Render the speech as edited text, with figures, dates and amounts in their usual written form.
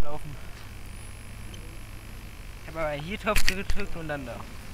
laufen. Ich habe aber hier drauf gedrückt und dann da.